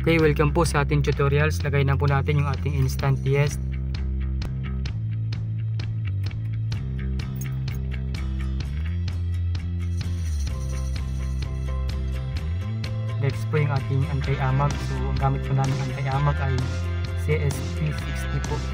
Okay, welcome po sa ating tutorials. Lagay na po natin yung ating instant yeast. Next po yung ating anti-amag. So ang gamit po namin anti-amag ay CSP60 po.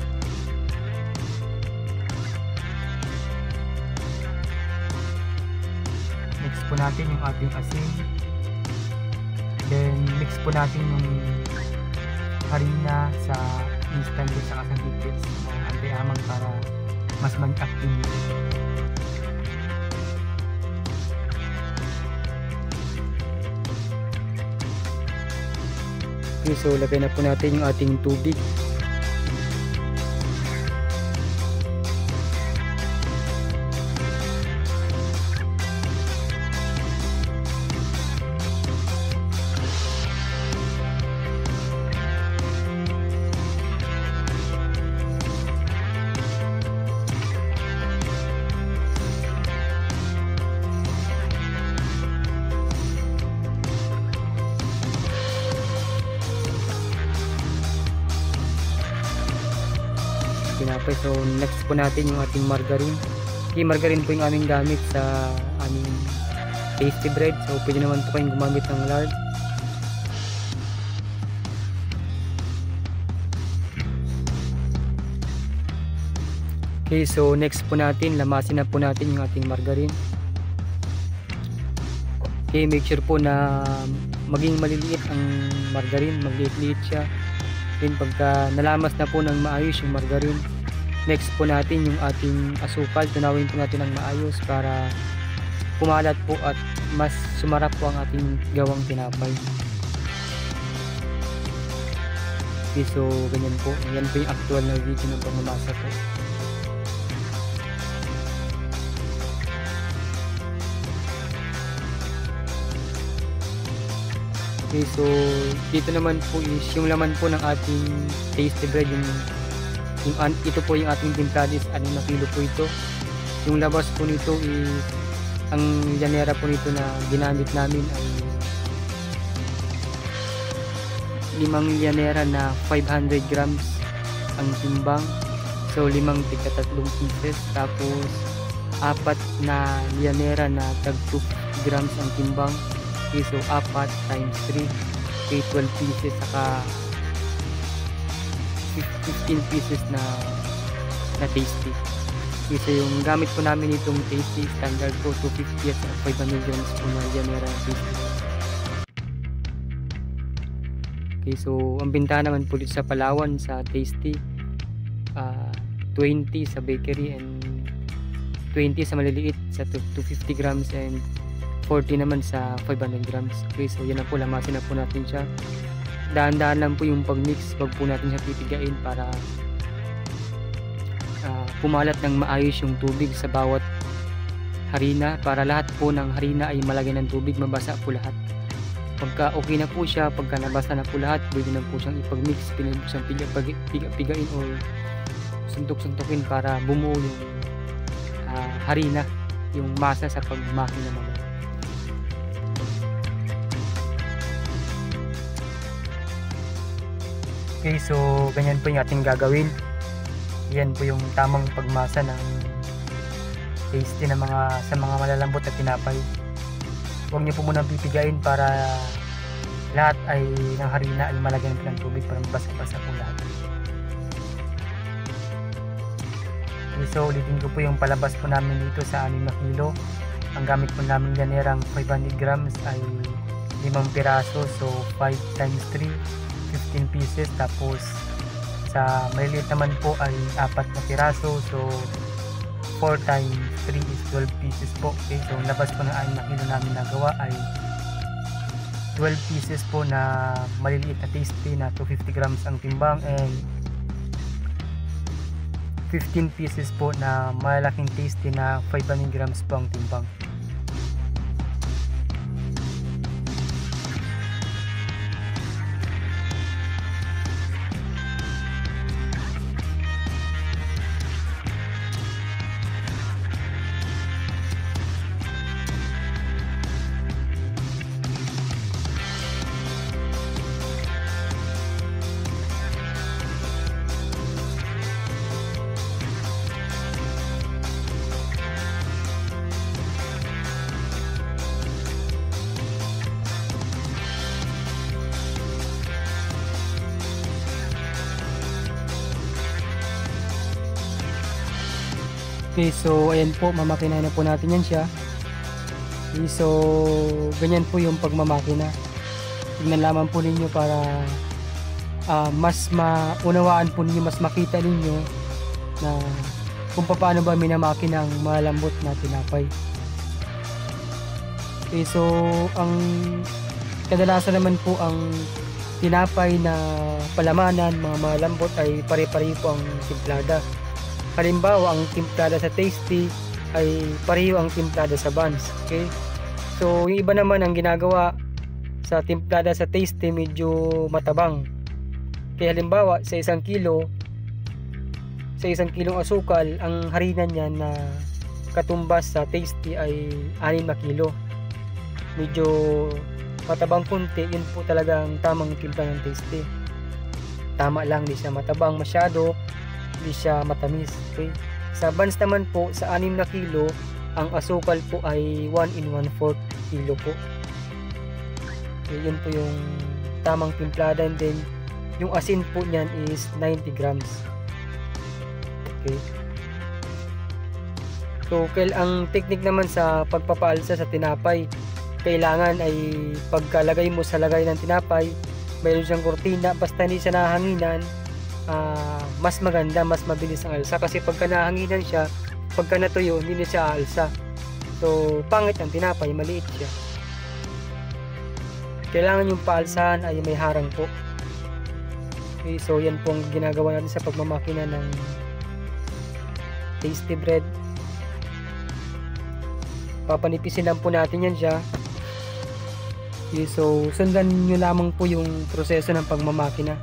Next po natin yung ating asin. Then mix po natin yung harina sa instant yeast saka sa liquids ng anti-amag para mas mag-active. Okay, so lagay na po natin yung ating tubig. Pinapay. So next po natin yung ating margarine. Okay, margarine po yung aming gamit sa aming tasty bread. So pwede naman po kayong gumamit ng lard. Okay, so next po natin, lamasin na po natin yung ating margarine. Okay, make sure po na maging maliliit ang margarine, magliit-liit siya. Then pagka nalamas na po ng maayos yung margarine, next po natin yung ating asukal. Tunawin po natin ng maayos para kumalat po at mas sumarap po ang ating gawang tinapay. Okay, so ganyan po. Yan po yung actual na video ng pagmamasa po. Okay, so dito naman po is yung laman po ng ating tasty bread, ito po yung ating timplado is 6 kilo po ito. Yung labas po nito is ang llanera po nito na ginamit namin ay 5 llanera na 500 grams ang timbang. So 5 tika 3 pieces, tapos 4 na llanera na tag 2 grams ang timbang. Okay, so 4 times 3, okay, 12 pieces, saka 15 pieces na tasty. Okay, so yung gamit po namin itong tasty standard po 250 at 500 grams po na llanera tasty. Okay, so ang binta naman po dito sa Palawan sa tasty, 20 sa bakery and 20 sa maliliit sa 250 grams and 40 naman sa 500 grams. Okay, so yan na po, lamasin na po natin siya. Dahan-dahan lang po yung pag-mix, wag po natin siya pipigain para pumalat ng maayos yung tubig sa bawat harina, para lahat po ng harina ay malagyan ng tubig, mabasa po lahat. Pagka okay na po siya, pagka nabasa na po lahat, pwede na po siyang ipag-mix, pwede po siyang pigain o suntok-suntokin para bumuo yung harina, yung masa sa pagmakina naman. Okay, so ganyan po yung ating gagawin. Yan po yung tamang pagmasa ng tasty na sa mga malalambot na tinapay. Huwag niyo po munang pipigain para lahat ay ng harina ay malagyan ng tubig para mabasa-basa po lahat. Okay, so ulitin ko po yung palabas po namin dito sa 6 na kilo. Ang gamit po namin llanera 500 grams ay 5 piraso, so 5 times 3, 15 pieces, tapos sa maliliit naman po ay 4 na piraso, so 4 times 3 is 12 pieces po. Okay, so labas po ng 6 na kilo namin nagawa ay 12 pieces po na maliliit na tasty na 250 grams ang timbang and 15 pieces po na malaking tasty na 500 grams po ang timbang. Okay, so ayan po, mamakina na po natin yan siya. Okay, so ganyan po yung pagmamakina. Tingnan lamang po ninyo para mas maunawaan po ninyo, mas makita ninyo na kung paano ba minamakina ang malambot na tinapay. Okay, so ang kadalasan naman po ang tinapay na palamanan, mga malambot, ay pare-pareho po ang timplada. Halimbawa, ang timplada sa Tasty ay pareho ang timplada sa Buns. Okay? So, yung iba naman ang ginagawa sa timplada sa Tasty medyo matabang. Kaya halimbawa, sa 1 kilong asukal, ang harinan niya na katumbas sa Tasty ay 6 na kilo. Medyo matabang kunti, yun po talaga ang tamang timpla ng Tasty. Tama lang, di siya matabang masyado, di siya matamis. Okay? Sa Buns naman po, sa 6 na kilo, ang asukal po ay 1 1/4 kilo po. Okay, yun po yung tamang timplada, and then yung asin po niyan is 90 grams. Okay. So, ang technique naman sa pagpapaalsa sa tinapay, kailangan ay pagkalagay mo sa lagay ng tinapay, mayroon siyang kurtina, basta hindi siya nahanginan, mas maganda, mas mabilis ang alsa. Kasi pagka nahanginan siya, pagka natuyo, hindi na siya aalsa. So, pangit ang tinapay, maliit siya. Kailangan yung paalsahan ay may harang po. Okay, so yan po ang ginagawa natin sa pagmamakina ng Tasty bread. Papanipisin lang po natin yan siya. Okay, so sundan nyo lamang po yung proseso ng pagmamakina.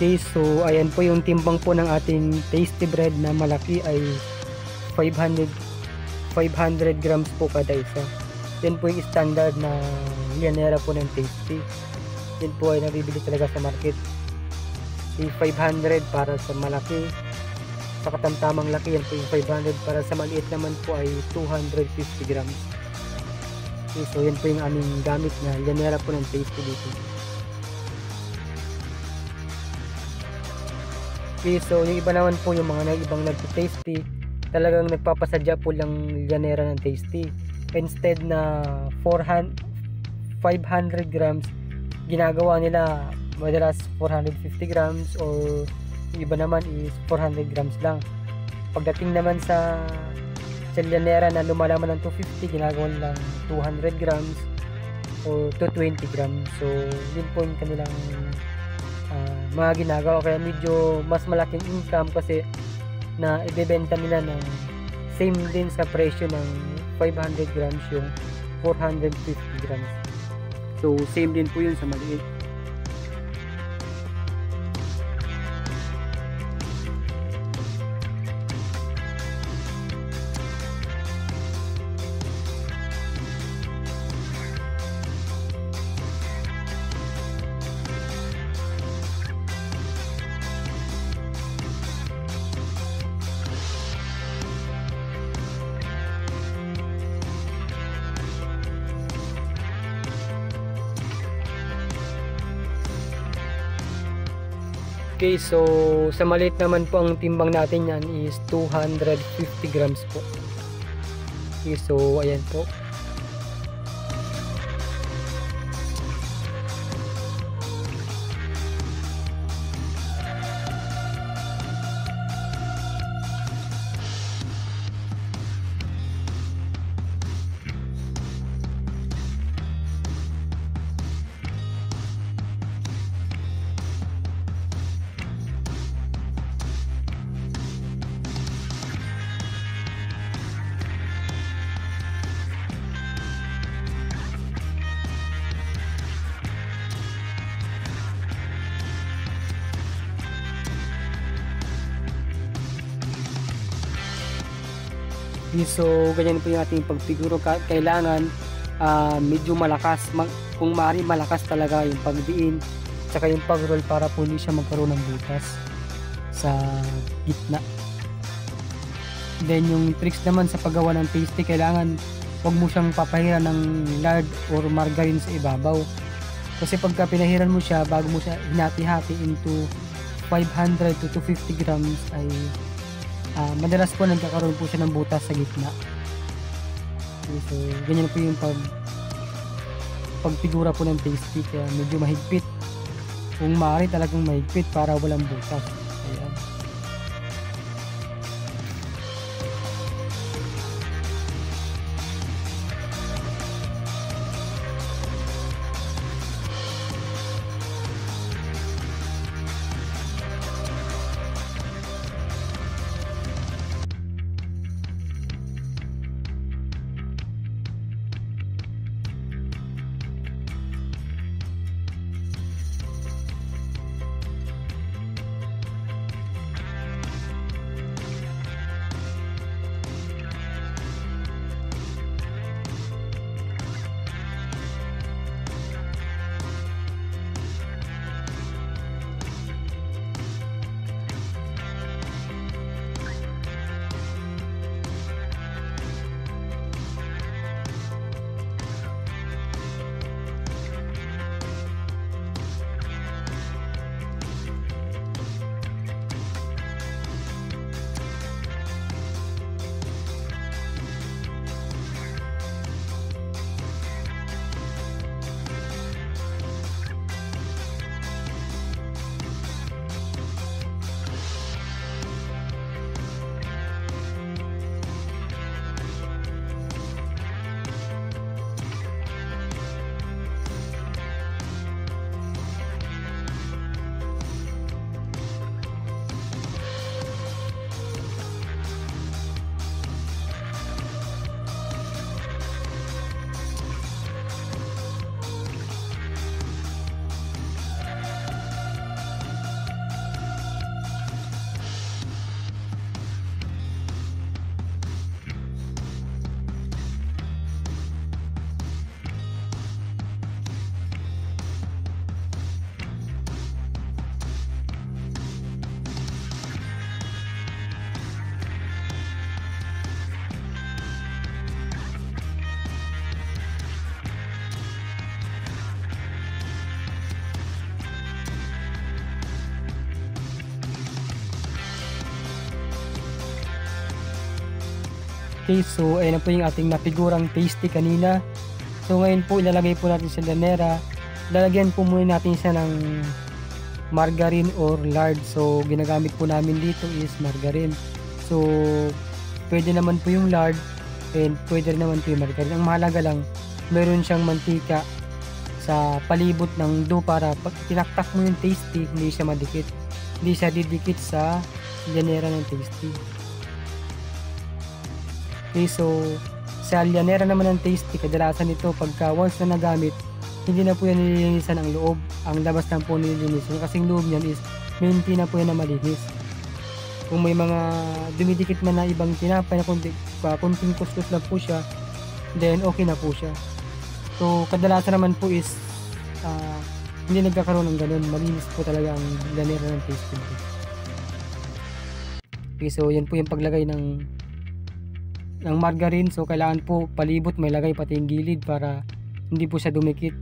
Okay, so ayan po yung timbang po ng ating tasty bread na malaki ay 500 grams po kada isa. Yan po yung standard na llanera po ng tasty. Yan po ay nabibili talaga sa market. Yung 500 para sa malaki, sa katamtamang laki, yan po yung 500. Para sa maliit naman po ay 250 grams. Okay, so yan po yung aming gamit na llanera po ng tasty dito. Okay, so yung iba naman po, yung mga ibang nagpo-tasty, talagang nagpapasadya po lang llanera ng tasty. Instead na 500 grams, ginagawa nila madalas 450 grams, or yung iba naman is 400 grams lang. Pagdating naman sa llanera na lumalaman ng 250, ginagawa nilang 200 grams or 220 grams. So yun po yung kanilang mga ginagawa, kaya medyo mas malaking income kasi na ibebenta nila ng same din sa presyo ng 500 grams yung 450 grams. So same din po yun sa maliit. Okay, so sa maliit naman po ang timbang natin yan is 250 grams po. Okay, so ayan po. So ganyan po yung ating pagfiguro. Kailangan medyo malakas, kung maaari malakas talaga yung pagdiin tsaka yung pag-roll para po hindi siya magkaroon ng butas sa gitna. Then yung tricks naman sa paggawa ng tasty, kailangan wag mo siyang papahiran ng lard or margarine sa ibabaw, kasi pagka pinahiran mo siya, bago mo siya hinati-hati into 500 to 250 grams ay madalas po nagkakaroon po siya ng butas sa gitna. Okay, so ganyan po yung pagfigura po ng tasty, kaya medyo mahigpit. Kung maaari talagang mahigpit para walang butas. Ayan. Okay, so ayan na po yung ating napigurang tasty kanina. So ngayon po ilalagay po natin sa lanera. Lalagyan po muna natin siya ng margarine or lard. So ginagamit po namin dito is margarine. So pwede naman po yung lard and pwede naman po yung margarine. Ang mahalaga lang meron siyang mantika sa palibot ng dough para pag tinaktak mo yung tasty, hindi siya madikit. Hindi siya didikit sa llanera ng tasty. Okay, so sa llanera naman ng tasty, kadalasan ito pagka once na nagamit, hindi na po yan nililinisan ang loob. Ang labas lang po nililinisan. Kasing loob niyan is hindi na po yan na malinis. Kung may mga dumidikit man na ibang tinapay na kunting kuskus lang po siya, then okay na po siya. So kadalasan naman po is hindi nagkakaroon ng ganun. Malinis po talaga ang llanera ng tasty. Okay, so yan po yung paglagay ng margarine. So kailangan po palibot may lagay pati yung gilid para hindi po siya dumikit.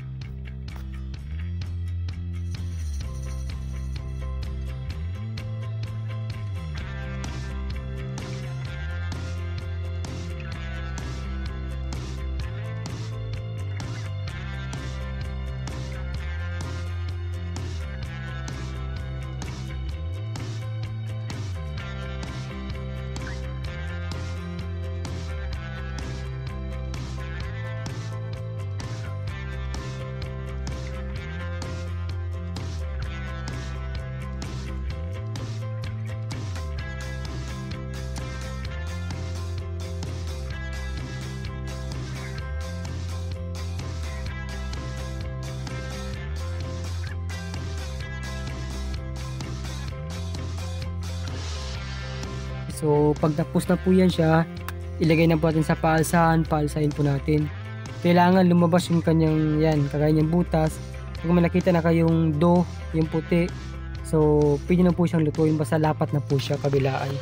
So pag tapos na po yan siya, ilagay na po natin sa paalsahan po natin. Kailangan lumabas yung kanyang yan, kagaya niyang butas. Pag may nakita na kayong dough, yung puti, so pwede na po siyang lutuin, basta lapat na po siya kabilaan.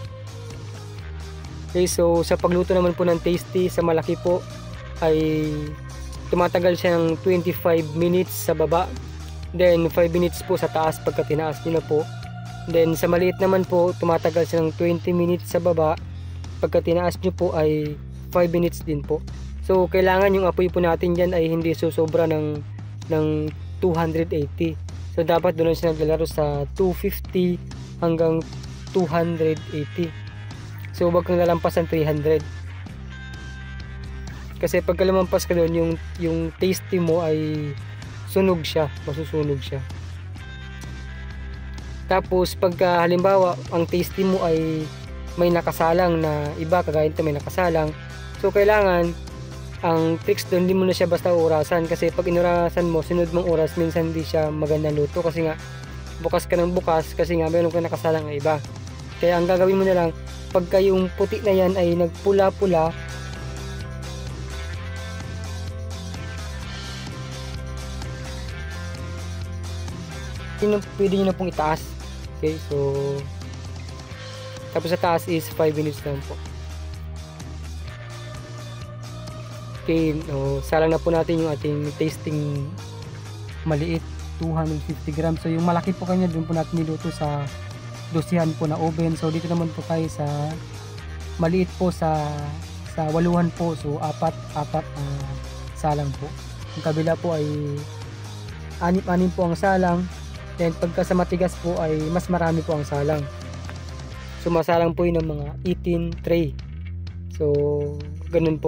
Okay, so sa pagluto naman po ng tasty sa malaki po ay tumatagal siya ng 25 minutes sa baba, then 5 minutes po sa taas pagka tinaas niyo na po. Then sa maliit naman po, tumatagal siya ng 20 minutes sa baba. Pagka tinaas nyo po ay 5 minutes din po. So kailangan yung apoy po natin dyan ay hindi susobra ng 280. So dapat doon siya naglalaro sa 250 hanggang 280. So wag kang lalampas ng 300. Kasi pagka lumampas ka doon, yung tasty mo ay sunog siya, masusunog siya. Tapos pagka halimbawa ang tasty mo ay may nakasalang na iba, kagaya nito may nakasalang, so kailangan ang tricks doon, hindi mo na siya basta orasan, kasi pag inurasan mo, sunod mong oras, minsan hindi siya magandang luto kasi nga bukas ka ng bukas, kasi nga mayroon ka nakasalang na iba. Kaya ang gagawin mo na lang, pagka yung puti na yan ay nagpula-pula, pwede nyo na pong itaas. Okay, so tapos sa taas is 5 minutes lang po. Okay, salang na po natin yung ating tasting maliit, 250 grams. So yung malaki po kanya, doon po natin niluto sa dosihan po na oven. So dito naman po tayo sa maliit po sa waluhan po. So apat salang po. Yung kabila po ay anim po ang salang. Then pagka sa matigas po ay mas marami po ang salang. Sumasalang po yun ng mga 18 tray. So ganun po.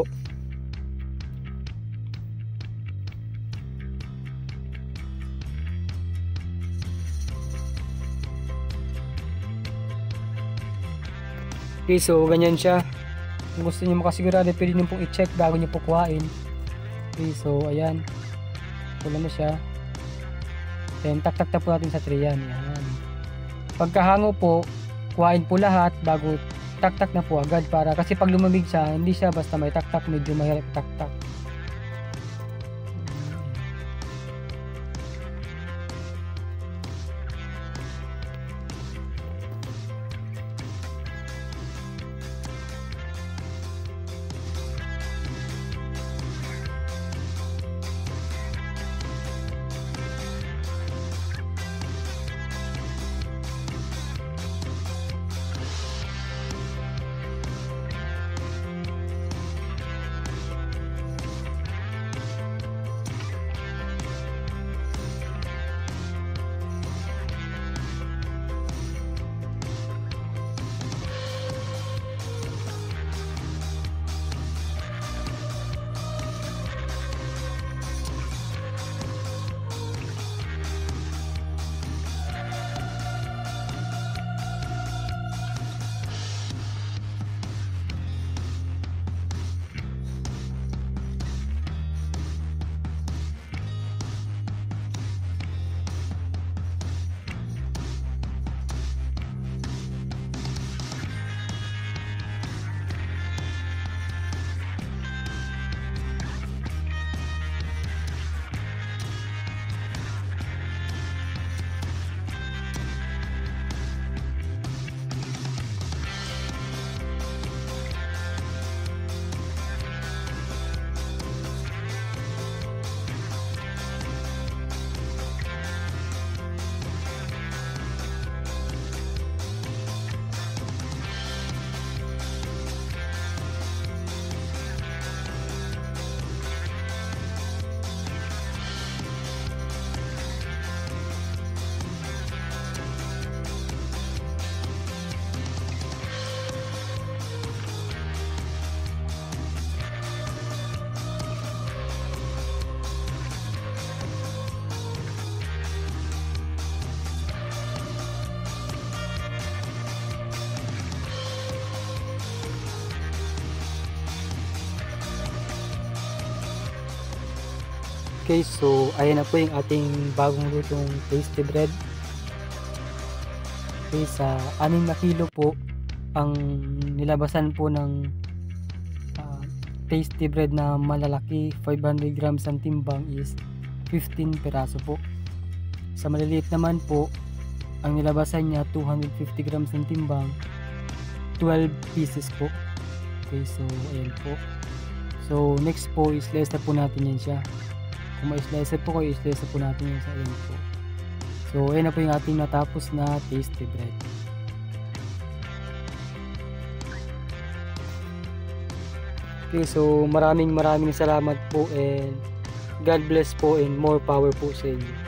Okay, so ganyan siya. Kung gusto niyo makasigurado, pwede niyo pong i-check bago niyo po kuhain. Okay, so ayan. Wala na siya. Then tak-tak po natin sa tray yan. Yan. Pagkahango po, kuhain po lahat bago tak-tak na po agad, para kasi pag lumamig siya, hindi siya basta may tak-tak, medyo mahirap tak-tak. Okay, so ayan na po yung ating bagong lutong tasty bread. Okay, sa 6 na kilo po ang nilabasan po ng tasty bread na malalaki, 500 grams ang timbang is 15 peraso po. Sa maliliit naman po, ang nilabasan niya 250 grams ng timbang, 12 pieces po. Okay, so ayan po. So next po, i-slice na po natin yan siya. Kung ma-slice po kayo, i-slice po natin yan sa ayan po. So ayan na po yung ating natapos na tasty bread. Okay, so maraming salamat po and God bless po and more power po sa inyo.